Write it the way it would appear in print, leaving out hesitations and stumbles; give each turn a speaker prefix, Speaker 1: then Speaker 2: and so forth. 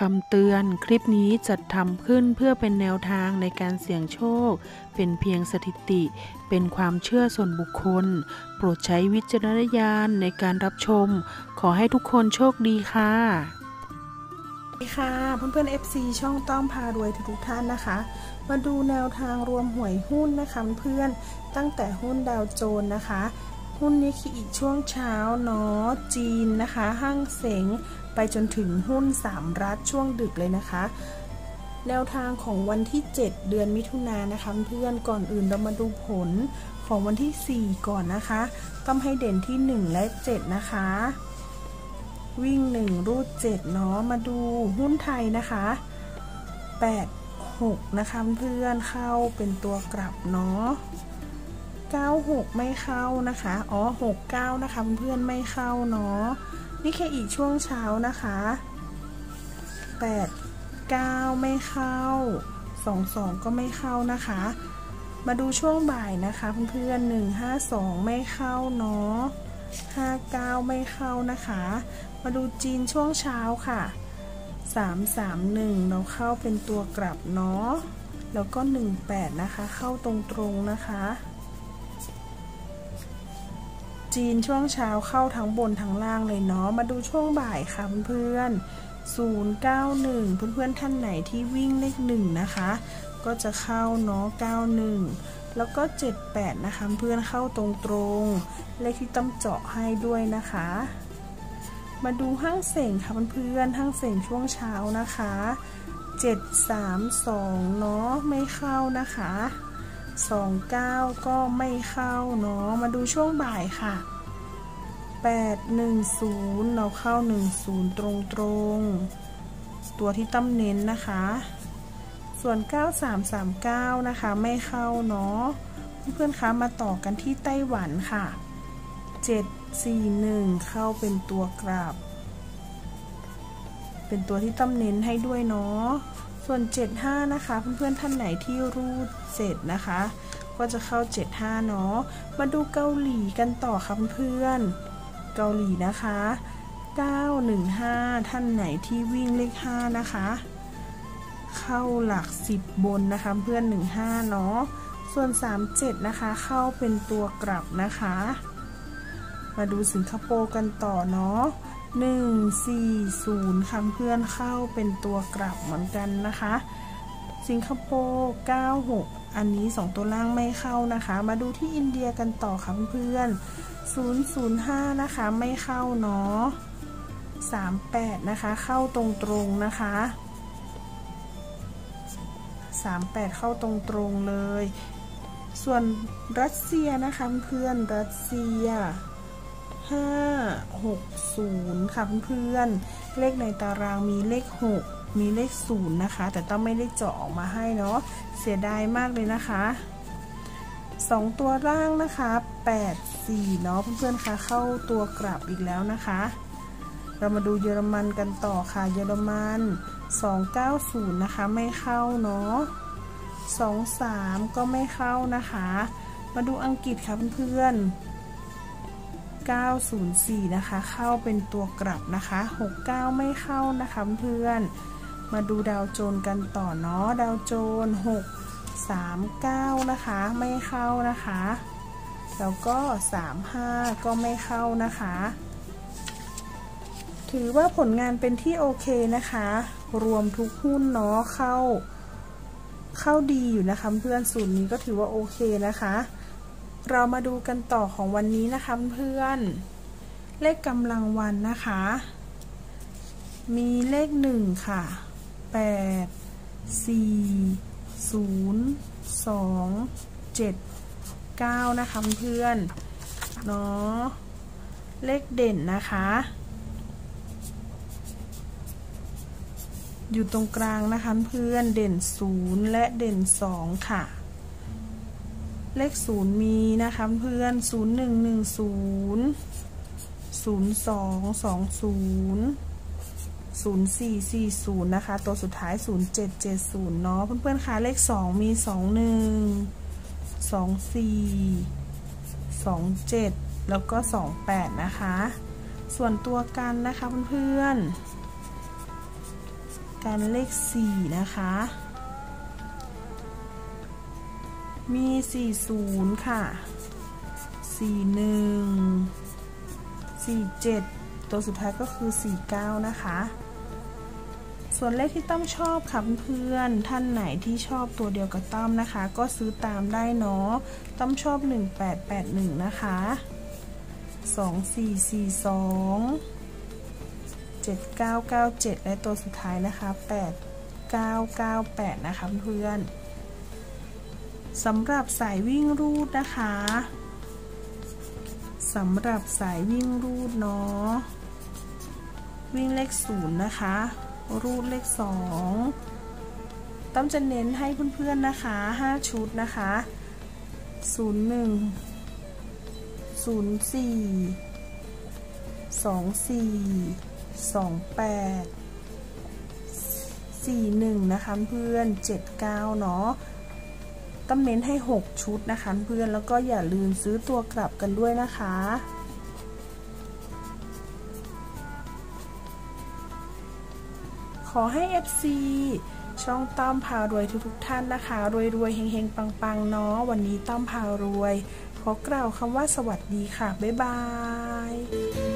Speaker 1: ำเตือนคลิปนี้จัดทำขึ้นเพื่อเป็นแนวทางในการเสี่ยงโชคเป็นเพียงสถิติเป็นความเชื่อส่วนบุคคลโปรดใช้วิจารณญาณในการรับชมขอให้ทุกคนโชคดีค่ะ
Speaker 2: สวัสดีค่ะเพื่อนๆ FC ช่องต้องพารวยทุกท่านนะคะมาดูแนวทางรวมหวยหุ้นนะคะเพื่อนตั้งแต่หุ้นดาวโจนส์นะคะหุ้นนิเคอิช่วงเช้าเนาะจีนนะคะห้างเส็งไปจนถึงหุ้น3รัฐช่วงดึกเลยนะคะแนวทางของวันที่7เดือนมิถุนายนนะคะเพื่อนก่อนอื่นเรามาดูผลของวันที่4ก่อนนะคะต้องให้เด่นที่1และ7นะคะวิ่ง1รูด7เนาะมาดูหุ้นไทยนะคะ86นะคะเพื่อนเข้าเป็นตัวกลับเนาะ96ไม่เข้านะคะ69นะคะเพื่อนไม่เข้าเนาะนี่แค่อีกช่วงเช้านะคะ89ไม่เข้า22ก็ไม่เข้านะคะมาดูช่วงบ่ายนะคะเพื่อน152ไม่เข้าเนาะ59ไม่เข้านะคะมาดูจีนช่วงเช้าค่ะ331เราเข้าเป็นตัวกลับเนาะแล้วก็18นะคะเข้าตรงๆนะคะจีนช่วงเช้าเข้าทั้งบนทั้งล่างเลยเนาะมาดูช่วงบ่ายค่ะเพื่อน091เพื่อนๆท่านไหนที่วิ่งเลข1นะคะก็จะเข้าเนาะ91แล้วก็78นะคะเพื่อนเข้าตรงๆเลขที่ต้องเจาะให้ด้วยนะคะมาดูห้างเส็งค่ะเพื่อนๆห้างเส็งช่วงเช้านะคะ732เนาะไม่เข้านะคะ29ก็ไม่เข้าเนาะมาดูช่วงบ่ายค่ะ810เราเข้า10ตรงๆตัวที่ต้องเน้นนะคะส่วน9339นะคะไม่เข้าเนาะเพื่อนๆคะมาต่อกันที่ไต้หวันค่ะ741เข้าเป็นตัวกลับเป็นตัวที่ต้องเน้นให้ด้วยเนาะส่วน75นะคะเพื่อนๆท่านไหนที่รูดเสร็จนะคะก็จะเข้า75เนาะมาดูเกาหลีกันต่อค่ะเพื่อนเกาหลีนะคะ915ท่านไหนที่วิ่งเลข5นะคะเข้าหลัก10บนนะคะเพื่อน15เนาะส่วน37นะคะเข้าเป็นตัวกลับนะคะมาดูสิงคโปร์กันต่อเนาะ140ค่ะเพื่อนเข้าเป็นตัวกลับเหมือนกันนะคะสิงคโปร์96อันนี้2ตัวล่างไม่เข้านะคะมาดูที่อินเดียกันต่อค่ะเพื่อน005นะคะไม่เข้าเนาะ38นะคะเข้าตรงๆนะคะ38เข้าตรงๆเลยส่วนรัสเซียนะคะเพื่อนรัสเซีย560ค่ะเพื่อนเลขในตารางมีเลข6มีเลข0นะคะแต่ต้องไม่ได้เจาะออกมาให้เนาะเสียดายมากเลยนะคะ2ตัวล่างนะคะ84เนาะเพื่อนๆคะเข้าตัวกลับอีกแล้วนะคะเรามาดูเยอรมันกันต่อค่ะเยอรมัน290นะคะไม่เข้าเนาะ23ก็ไม่เข้านะคะมาดูอังกฤษค่ะเพื่อนๆ904นะคะเข้าเป็นตัวกลับนะคะ69ไม่เข้านะคะเพื่อนมาดูดาวโจนส์กันต่อเนาะดาวโจนส์639นะคะไม่เข้านะคะแล้วก็35ก็ไม่เข้านะคะถือว่าผลงานเป็นที่โอเคนะคะรวมทุกหุ้นเนาะเข้าดีอยู่นะคะเพื่อนสูตรนี้ก็ถือว่าโอเคนะคะเรามาดูกันต่อของวันนี้นะคะเพื่อนเลขกำลังวันนะคะมีเลข1ค่ะ8 4 0 2 7 9นะคะเพื่อนเนาะเลขเด่นนะคะอยู่ตรงกลางนะคะเพื่อนเด่น0และเด่น2ค่ะเลข0มีนะคะเพื่อน0110 0220 0440นะคะตัวสุดท้าย0770เนาะเพื่อนๆคะเลข2มี21 24 27แล้วก็28นะคะส่วนตัวกันนะคะเพื่อนๆกันเลข4นะคะมี40ค่ะ41 47ตัวสุดท้ายก็คือ49นะคะส่วนเลขที่ต้อมชอบค่ะเพื่อนท่านไหนที่ชอบตัวเดียวกับต้อมนะคะก็ซื้อตามได้เนาะต้อมชอบ1881นะคะ2442 7997และตัวสุดท้ายนะคะ8998นะคะเพื่อนสำหรับสายวิ่งรูดนะคะสำหรับสายวิ่งรูดเนาะวิ่งเลข0นะคะรูดเลข2ต้อมจะเน้นให้เพื่อนๆนะคะ5ชุดนะคะ01 04 24 28 41นะคะเพื่อน79เนาะต้อมเน้นให้6ชุดนะคะเพื่อนแล้วก็อย่าลืมซื้อตัวกลับกันด้วยนะคะขอให้ FC ช่องต้อมพารวยทุกท่านนะคะรวยๆเฮงๆปังๆเนาะวันนี้ต้อมพารวยขอกล่าวคำว่าสวัสดีค่ะบ๊ายบาย